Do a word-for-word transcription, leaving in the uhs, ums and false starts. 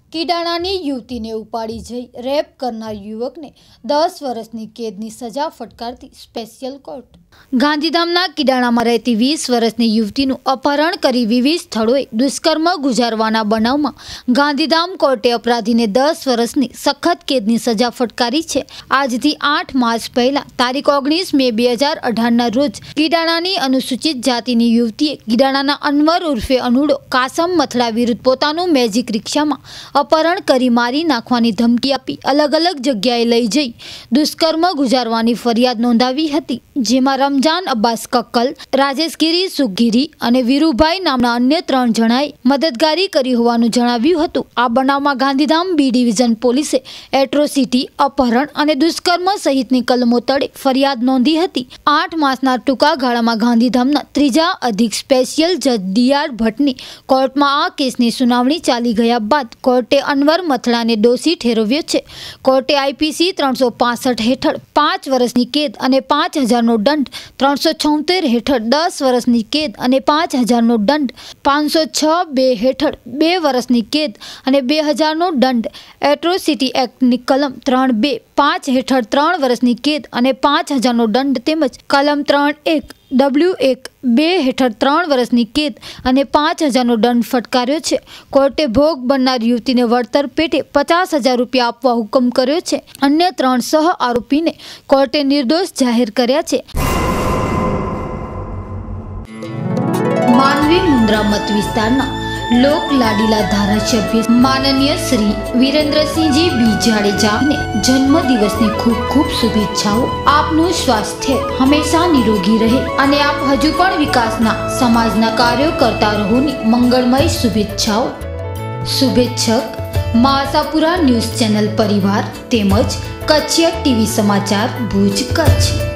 કિડાણાની યુવતીને ઉપાડી જઈ રેપ કરનાર યુવકને દસ વર્ષની કેદની સજા ફટકારતી સ્પેશિયલ કોર્ટ। ગાંધીધામના કિડાણામાં રહેતી વીસ વર્ષની યુવતીનું અપહરણ કરી વિવિધ સ્થળોએ દુષ્કર્મ ગુજારવાના બનાવમાં ગાંધીધામ કોર્ટે અપરાધીને દસ વર્ષની સખત કેદની સજા ફટકારી છે। આજથી આઠ માર્ચ પહેલા તારીખ ઓગણીસ મે બે હજાર અઢારના રોજ કિડાણાની અનુસૂચિત જાતિની યુવતીએ કિડાણાના અનવર ઉર્ફે અનુડો કાસમ મથડા વિરુદ્ધ પોતાનું મેજિક રિક્ષામાં अपहरण करी मारी नाखवानी धमकी आपी अलग अलग जग्याए लई जई दुष्कर्म गुजारवानी फरियाद नोंधावी हती। जेमां रमजान अब्बास कक्कल, राजेश गिरी सुखगिरी अने वीरुभाई नामना अन्य त्रण जणाए मददगारी करी होवानुं जणाव्युं हतुं। आ बनावमां गांधीधाम बी डिविजन पोलीसे एट्रोसिटी, अपहरण अने दुष्कर्म सहितनी कलमो तळे फरियाद नोंधी हती। आठ मासना टूंका गाळामां गांधीधामना त्रीजा अधिक स्पेशियल जज डी आर भट्टनी कोर्टमां आ केसनी सुनावणी चाली गया बाद कोर्टे अनवर मथड़ा ने दोषी ठेरव्यो छे। कोर्टे आईपीसी त्रणसो पांसठ हेठळ पांच वर्षनी केद अने पांच हजारनो दंड, त्रणसो छोतेर हेठळ दस वर्षनी केद अने पांच हजारनो दंड, पांचसो छ बे हेठळ बे वर्षनी केद अने बे हजारनो दंड, एट्रोसिटी एक्टनी कलम त्रण बे पांच हेठळ त्रण वर्षनी केद अने पांच हजारनो दंड तेमज कलम त्रण एक डब्ल्यू एक बे हेठळ त्रण वर्षनी केद अने पांच हजारनो दंड फटकार्यो छे। कोर्टे भोग बननार युवतीने वळतर पेटे पचास हजार रुपया आपवा हुकम कर्यो छे। अन्य त्रण सह आरोपीने कोर्टे निर्दोष जाहेर कर्या छे। मानवी मुंद्रा मत विस्तारना लोक लाडीला धारासभ्य माननीय श्री वीरेन्द्रसिंहजी बी जाडेजा ने जन्म दिवसनी खूब खूब शुभेच्छाओ। आपનું સ્વાસ્થ્ય હંમેશા નિરોગી રહે અને આપ હજુ પણ વિકાસના સમાજના કાર્યો કરતા રહોની મંગળમય શુભેચ્છાઓ। શુભેચ્છક માસાપુરા ન્યૂઝ ચેનલ પરિવાર તેમજ કચ્છિયા ટીવી સમાચાર ભુજ કચ્છ।